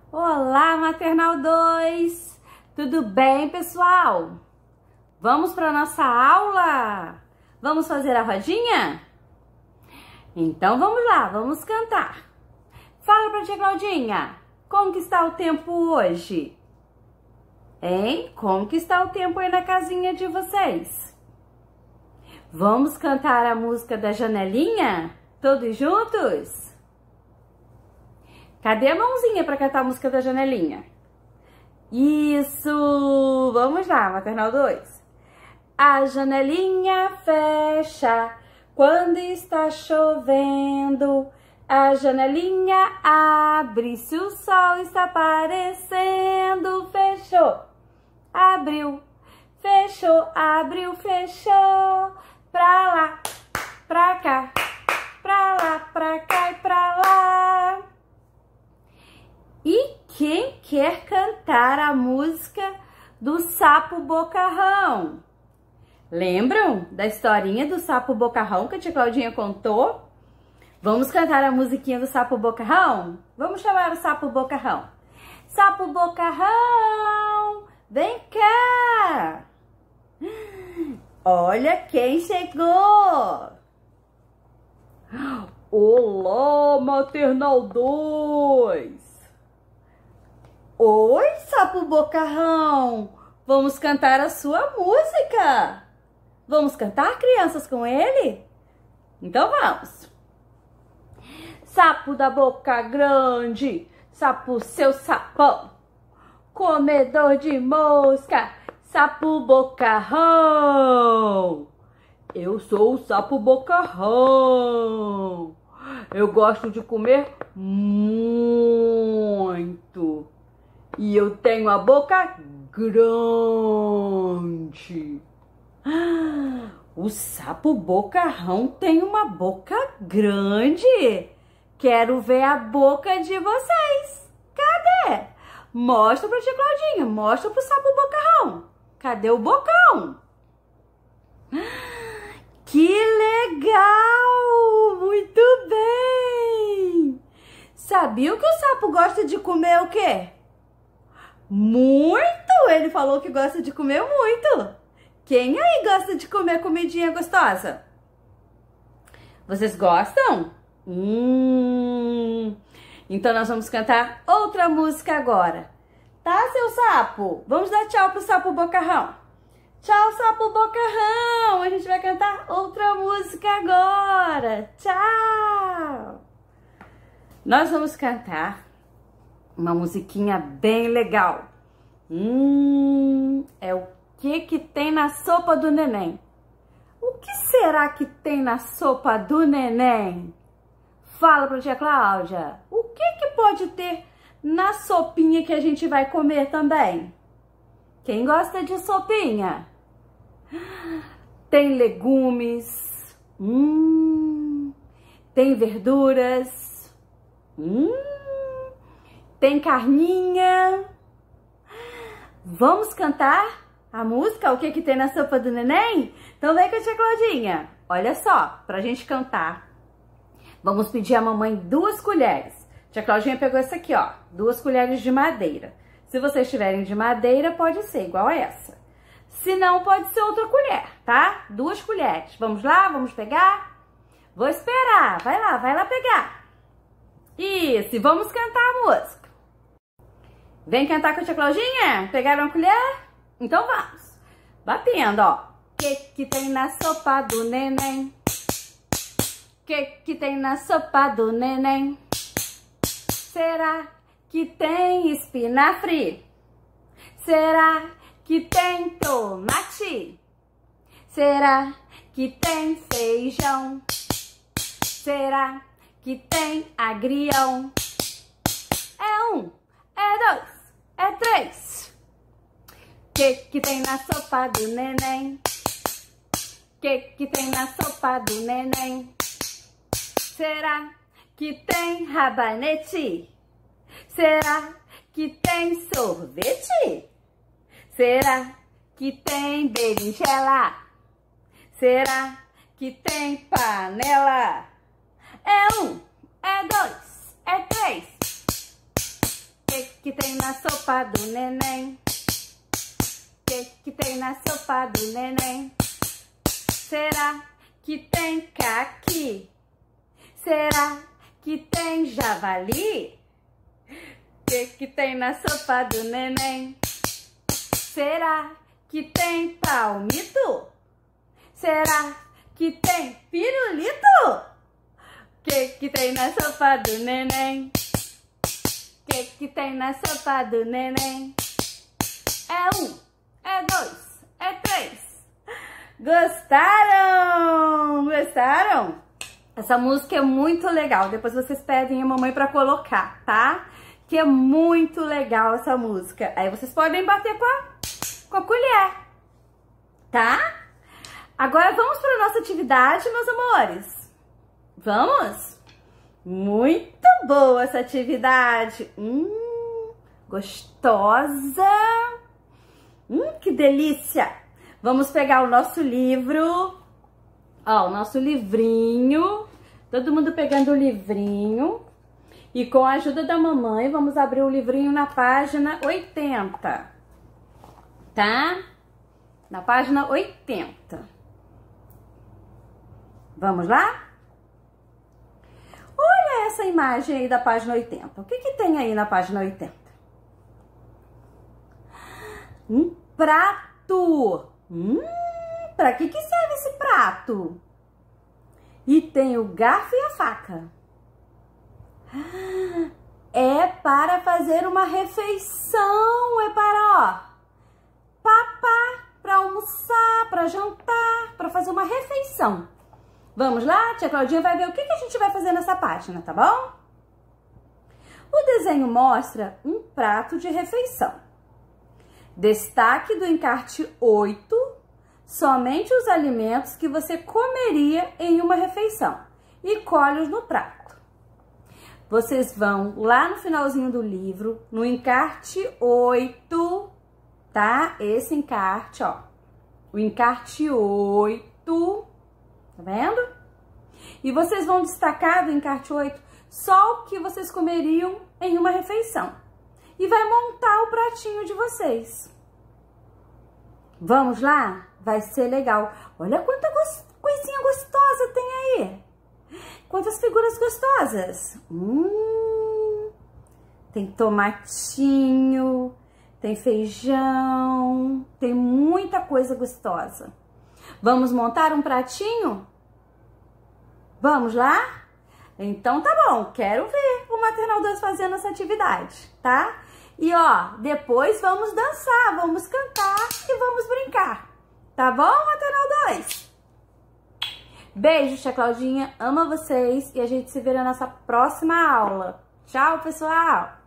Olá, Maternal 2! Tudo bem, pessoal? Vamos para nossa aula? Vamos fazer a rodinha? Então vamos lá, vamos cantar. Fala pra tia Claudinha, como que está o tempo hoje? Hein? Como que está o tempo aí na casinha de vocês? Vamos cantar a música da janelinha? Todos juntos? Cadê a mãozinha para cantar a música da janelinha? Isso! Vamos lá, Maternal 2. A janelinha fecha quando está chovendo. A janelinha abre se o sol está aparecendo. Fechou, abriu, fechou, abriu, fechou. Pra lá, pra cá, pra lá, pra cá e pra lá. E quem quer cantar a música do Sapo Bocarrão? Lembram da historinha do Sapo Bocarrão que a tia Claudinha contou? Vamos cantar a musiquinha do Sapo Bocarrão? Vamos chamar o Sapo Bocarrão. Sapo Bocarrão, vem cá! Olha quem chegou! Olá, Maternal 2! Oi, Sapo Bocarrão! Vamos cantar a sua música! Vamos cantar, crianças, com ele? Então vamos! Sapo da boca grande, sapo seu sapão, comedor de mosca, Sapo Bocarrão! Eu sou o Sapo Bocarrão! Eu gosto de comer muito! E eu tenho a boca grande. O Sapo Bocarrão tem uma boca grande. Quero ver a boca de vocês. Cadê? Mostra pra tia Claudinha. Mostra pro Sapo Bocarrão. Cadê o bocão? Que legal! Muito bem! Sabia que o sapo gosta de comer o quê? Muito! Ele falou que gosta de comer muito. Quem aí gosta de comer comidinha gostosa? Vocês gostam? Então nós vamos cantar outra música agora. Tá, seu sapo? Vamos dar tchau pro Sapo Bocarrão. Tchau, Sapo Bocarrão! A gente vai cantar outra música agora. Tchau! Nós vamos cantar uma musiquinha bem legal. É o que tem na sopa do neném? O que será que tem na sopa do neném? Fala pra tia Cláudia. O que pode ter na sopinha que a gente vai comer também? Quem gosta de sopinha? Tem legumes. Tem verduras. Tem carninha. Vamos cantar a música? O que tem na sopa do neném? Então vem com a tia Claudinha. Olha só, pra gente cantar, vamos pedir à mamãe 2 colheres. Tia Claudinha pegou essa aqui, ó, 2 colheres de madeira. Se vocês tiverem de madeira, pode ser igual a essa. Se não, pode ser outra colher, tá? 2 colheres. Vamos lá? Vamos pegar? Vou esperar. Vai lá pegar. Isso, e vamos cantar a música. Vem cantar com a tia Claudinha? Pegaram a colher? Então vamos. Batendo, ó. Que tem na sopa do neném? Que tem na sopa do neném? Será que tem espinafre? Será que tem tomate? Será que tem feijão? Será que tem agrião? É 1, é 2, é 3. Que tem na sopa do neném? Que tem na sopa do neném? Será que tem rabanete? Será que tem sorvete? Será que tem berinjela? Será que tem panela? É 1, é 2, é 3. que tem na sopa do neném? Que tem na sopa do neném? Será que tem caqui? Será que tem javali? Que tem na sopa do neném? Será que tem palmito? Será que tem pirulito? Que tem na sopa do neném? Que tem na sopa do neném? É 1, é 2, é 3. Gostaram? Gostaram? Essa música é muito legal. Depois vocês pedem a mamãe pra colocar, tá? Que é muito legal essa música. Aí vocês podem bater com a colher, tá? Agora vamos para nossa atividade, meus amores. Vamos? Muito boa essa atividade. Gostosa. Que delícia. Vamos pegar o nosso livro. Ó, o nosso livrinho. Todo mundo pegando o livrinho. E com a ajuda da mamãe, vamos abrir o livrinho na página 80. Tá? Na página 80. Vamos lá? Olha essa imagem aí da página 80. O que que tem aí na página 80? Um prato. Para que serve esse prato? E tem o garfo e a faca. É para fazer uma refeição. É para, ó, papar, para almoçar, para jantar, para fazer uma refeição. Vamos lá? Tia Claudinha vai ver o que a gente vai fazer nessa página, tá bom? O desenho mostra um prato de refeição. Destaque do encarte 8, somente os alimentos que você comeria em uma refeição e colhe-os no prato. Vocês vão lá no finalzinho do livro, no encarte 8, tá? Esse encarte, ó. O encarte 8, tá vendo? E vocês vão destacar do encarte 8 só o que vocês comeriam em uma refeição. E vai montar o pratinho de vocês. Vamos lá? Vai ser legal. Olha quanta coisinha gostosa tem aí. Quantas figuras gostosas. Tem tomatinho, tem feijão, tem muita coisa gostosa. Vamos montar um pratinho? Vamos lá? Então tá bom, quero ver o Maternal 2 fazendo essa atividade, tá? E ó, depois vamos dançar, vamos cantar e vamos brincar. Tá bom, Maternal 2? Beijo, tia Claudinha, ama vocês e a gente se vê na nossa próxima aula. Tchau, pessoal!